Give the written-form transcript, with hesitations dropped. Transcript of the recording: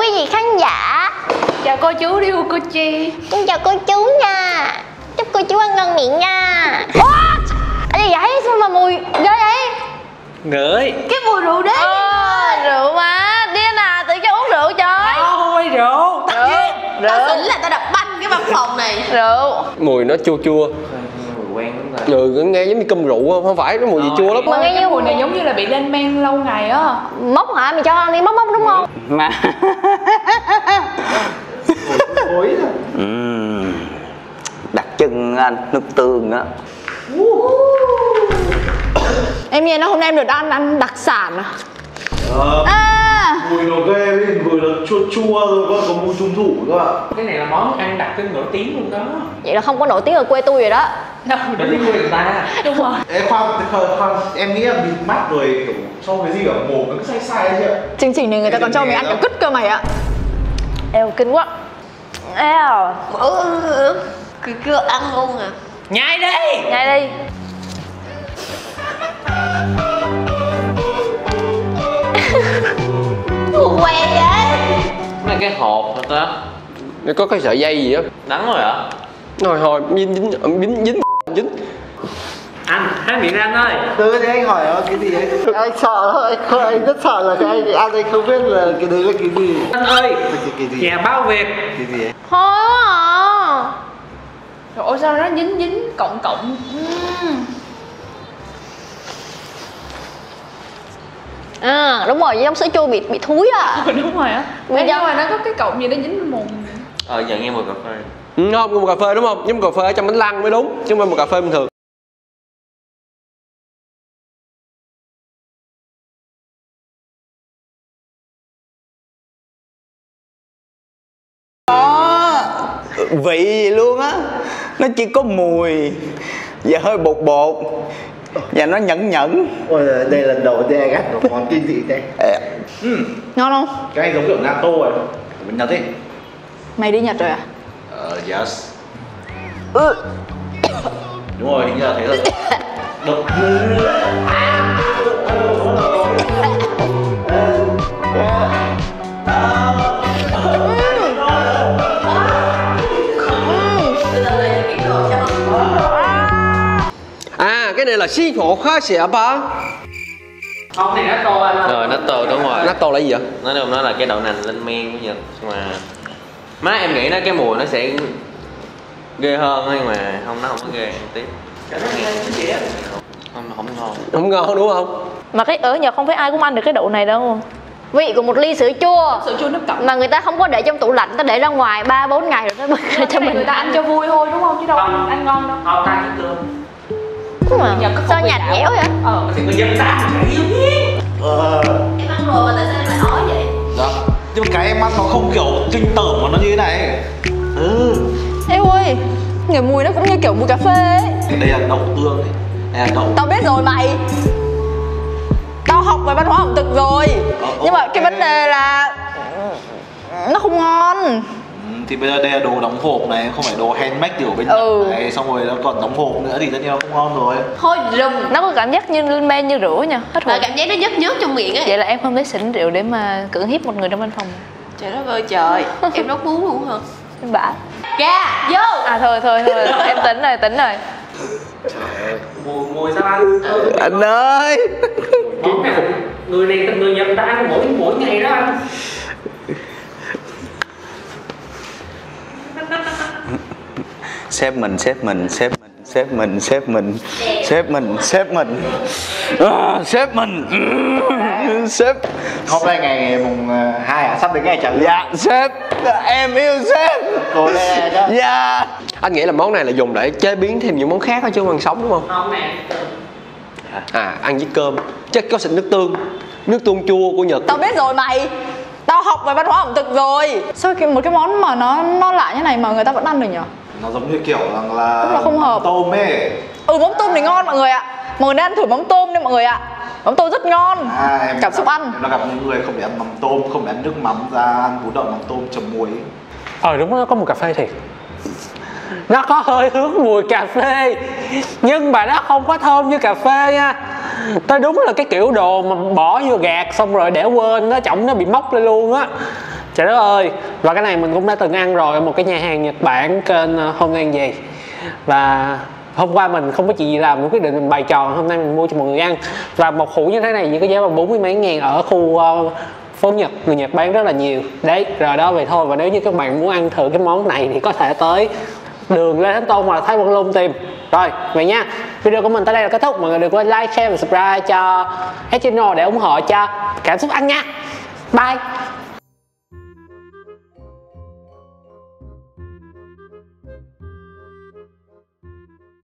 quý vị khán giả. Chào cô chú đi cô Chi. Xin chào cô chú nha. Chúc cô chú ăn ngon miệng nha. What? Cái gì vậy? Sao mà mùi ghê vậy? Ngửi Cái mùi rượu đấy. Rượu mà. Điên à, tự cho uống rượu trời. không phải rượu. Tao xỉn là tao đập banh cái văn phòng này. Rượu. Mùi nó chua chua. Mùi quen lắm rồi. Nghe giống như cơm rượu không phải, nó mùi gì chua lắm. Mà nghe như mùi này giống như là bị lên men lâu ngày á. Mốc hả? Mày cho ăn đi, mốc đúng không? Mà đặc trưng anh, nước tương á. Em nhìn nó hôm nay em được ăn đặc sản Mùi nó ghê, vừa là chua chua rồi có mùi trung thủ các bạn. Cái này là món ăn đặc trưng nổi tiếng luôn đó. Vậy là không có nổi tiếng ở quê tôi rồi đó. Nổi tiếng quê người ta. Đúng rồi. Em khoan, em nghĩ là bịt mắt rồi kiểu cho cái gì ở mồm nó cứ sai sai ấy chứ ạ. Chương trình này người ta còn cho mày ăn cả cứt cơ mày ạ. Eo kinh quá. Eo. Cứ ăn luôn à. Nhai đi. Nhai đi. Quen vậy. Này cái hộp hả ta? Nó có cái sợi dây gì á. Đắng rồi hả? Hồi dính. Anh, hé miệng ra anh ơi. Từ thế anh hỏi nó cái gì ấy. Anh sợ thôi, anh rất sợ là cái anh không biết là cái đấy là cái gì. Anh ơi, Cái gì? chè bao Việt. Cái gì ấy? Thôi à. Trời ơi sao nó dính cộng. À đúng rồi, giống sữa chua bị thúi à. Đúng rồi á. Nhưng mà nó có cái cọng gì nó dính mồm. Giờ nghe mùi cà phê. Không, mùi cà phê đúng không? Giống cà phê ở trong bánh lăng mới đúng, chứ không phải mùi cà phê bình thường. Vị gì luôn á. Nó chỉ có mùi và hơi bột bột và nó nhẫn. Ôi đây là lần đầu tiên anh ăn một món kinh dị đây. Ngon không? Cái này giống kiểu natto rồi. Bên Nhật ấy. Mày đi Nhật rồi à? Yes. Đúng rồi, hình như là thế rồi. Độc. À, cái này là xí phổ khá xẻ ba. Không, này natto anh ơi. Rồi natto đúng rồi. Natto là gì vậy? Nó là cái đậu nành lên men của Nhật. Nhưng mà má em nghĩ nó cái mùi nó sẽ ghê hơn nhưng mà nó không có ghê tí. Không ngon. Không ngon đúng không? Mà cái ở Nhật không phải ai cũng ăn được cái đậu này đâu. Vị của một ly sữa chua Nước cộng. mà người ta không có để trong tủ lạnh, ta để ra ngoài 3-4 ngày rồi nó bật ra cho mình. Người ta ăn cho vui thôi đúng không? Chứ đâu ăn ngon đâu. Không ta chứ tương. Mà sao nhạt nhẽo vậy? Thì tôi dám ta. Em ăn rồi mà tại sao em lại ói vậy? Dạ. Nhưng mà cái em ăn nó không kiểu kinh tởm mà nó như thế này. Ê ơi, người mùi nó cũng như kiểu mùi cà phê ấy. Đây là đậu tương ấy. Đây là đậu. Tao biết rồi mày. Tao học về văn hóa ẩm thực rồi. Nhưng mà cái vấn đề là nó không ngon. Thì bây giờ đây là đồ đóng hộp này, không phải đồ handmade kiểu bên Nhật này. Xong rồi nó còn đóng hộp nữa thì tất nhiên nó không ngon rồi. Thôi rùm. Nó có cảm giác như lên men như rửa nha. Hết Và cảm giác nó nhớt trong miệng ấy. Vậy là em không thấy xỉn rượu để mà cưỡng hiếp một người trong văn phòng. Trời đất ơi trời. Em rất muốn luôn hả? Em bả. Ra vô. À thôi em tính rồi. Mùi sao anh? Anh ơi. Người này người Nhật ta ăn mỗi ngày đó anh. Sếp mình sếp Hôm nay ngày mùng 2 à? Sắp đến ngày trả lương. dạ sếp, em yêu sếp. Cố lên đó. Dạ. Anh nghĩ là món này là dùng để chế biến thêm những món khác đó chứ không ăn sống đúng không? Không nè. À, ăn với cơm. Chắc có xịt nước tương chua của Nhật. Tao biết rồi mày. Tao học về văn hóa ẩm thực rồi. Sao một cái món mà nó lạ như này mà người ta vẫn ăn được nhỉ? Nó giống như kiểu rằng là Đúng là không hợp. tôm ấy. Mắm tôm thì ngon mọi người ạ. Mọi người nên ăn thử mắm tôm đi mọi người ạ. Mắm tôm rất ngon. Em Cảm xúc ăn. Em đã gặp những người không để ăn mắm tôm, không để ăn nước mắm ra ăn bún đậu mắm tôm chấm muối. Đúng, nó có mùi cà phê thiệt. Nó có hơi hướng mùi cà phê nhưng mà nó không có thơm như cà phê nha. Nó đúng là cái kiểu đồ mà bỏ vô gạt xong rồi để quên nó, trọng nó bị mốc lên luôn á. Trời đất ơi. Và cái này mình cũng đã từng ăn rồi ở một cái nhà hàng Nhật Bản kênh Hôm Nay Ăn Gì. Và hôm qua mình không có chuyện gì làm, mình quyết định mình bày trò hôm nay mình mua cho mọi người ăn. Và một hũ như thế này chỉ có giá 40 mấy ngàn ở khu phố Nhật, người Nhật bán rất là nhiều. Đấy, rồi đó vậy thôi. Và nếu như các bạn muốn ăn thử cái món này thì có thể tới đường Lê Thánh Tôn hoặc là Thái Văn Lung tìm. Rồi, vậy nha. Video của mình tới đây là kết thúc. Mọi người đừng quên like, share và subscribe cho channel để ủng hộ cho Cảm Xúc Ăn nha. Bye.